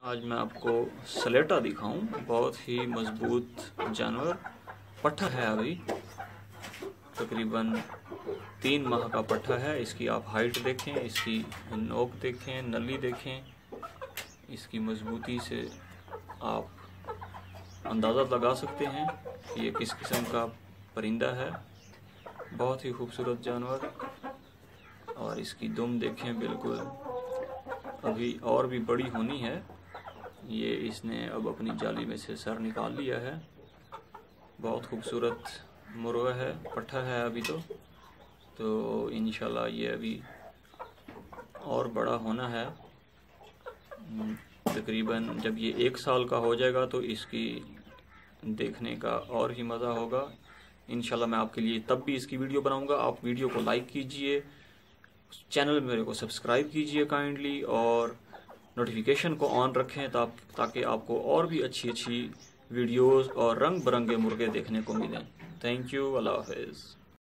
आज मैं आपको सलेटा दिखाऊं। बहुत ही मजबूत जानवर, पट्ठा है। अभी तकरीबन 3 माह का पट्ठा है। इसकी आप हाइट देखें, इसकी नोक देखें, नली देखें, इसकी मजबूती से आप अंदाज़ा लगा सकते हैं कि ये किस किस्म का परिंदा है। बहुत ही खूबसूरत जानवर। और इसकी दुम देखें, बिल्कुल अभी और भी बड़ी होनी है। ये इसने अब अपनी जाली में से सर निकाल लिया है। बहुत खूबसूरत मुर्गा है, पट्ठा है अभी तो इंशाल्लाह ये अभी और बड़ा होना है। तकरीबन जब ये 1 साल का हो जाएगा तो इसकी देखने का और ही मज़ा होगा। इंशाल्लाह मैं आपके लिए तब भी इसकी वीडियो बनाऊंगा। आप वीडियो को लाइक कीजिए, चैनल मेरे को सब्सक्राइब कीजिए काइंडली, और नोटिफिकेशन को ऑन रखें ताकि आपको और भी अच्छी अच्छी वीडियोस और रंग बिरंगे मुर्गे देखने को मिलें। Thank you. अल्लाह हाफ़िज़।